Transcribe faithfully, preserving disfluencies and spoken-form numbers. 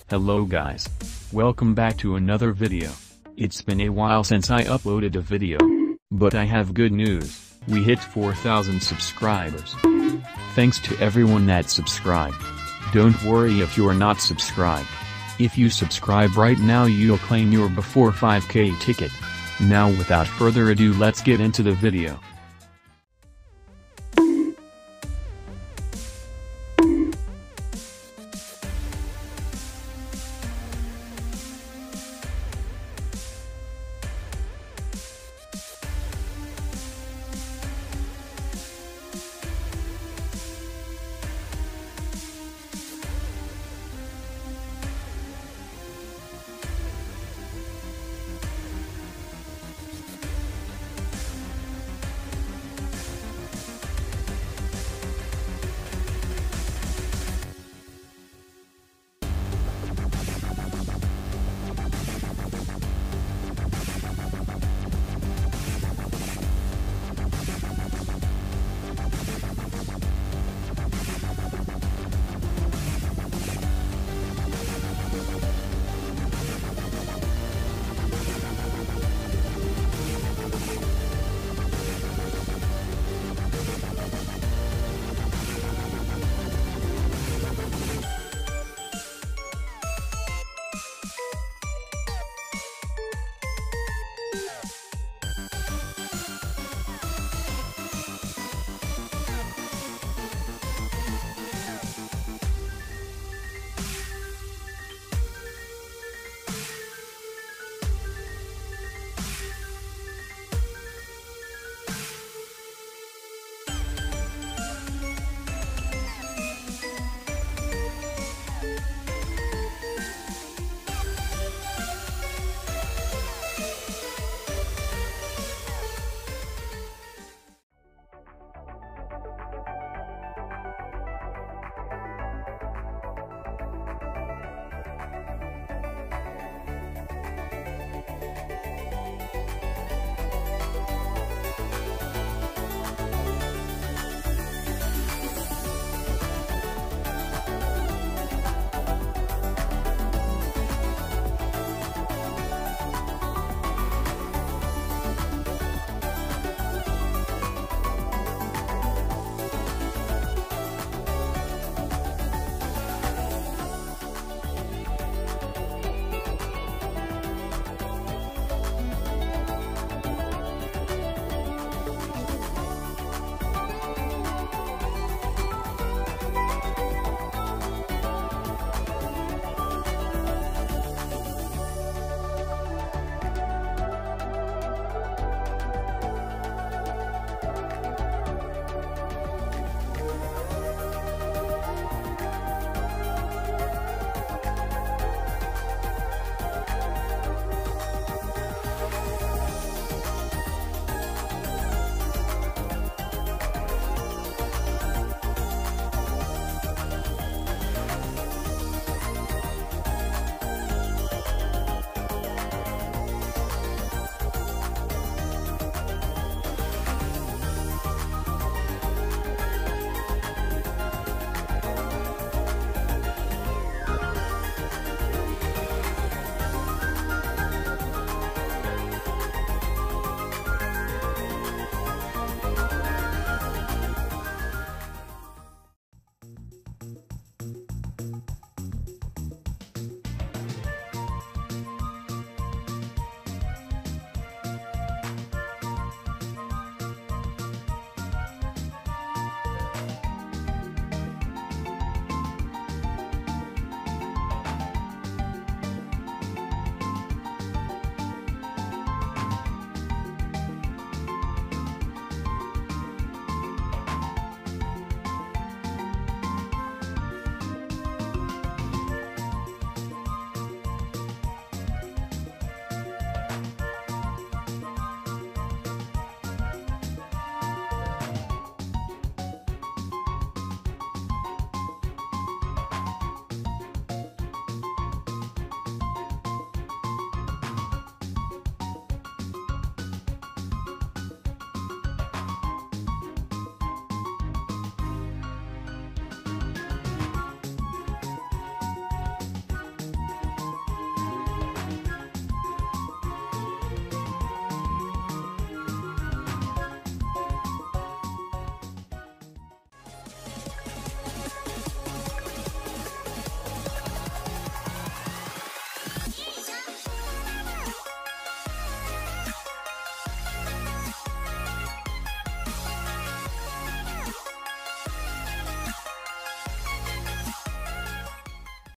Hello guys. Welcome back to another video. It's been a while since I uploaded a video. But I have good news, we hit four thousand subscribers. Thanks to everyone that subscribed. Don't worry if you're not subscribed. If you subscribe right now you'll claim your before five K ticket. Now without further ado let's get into the video.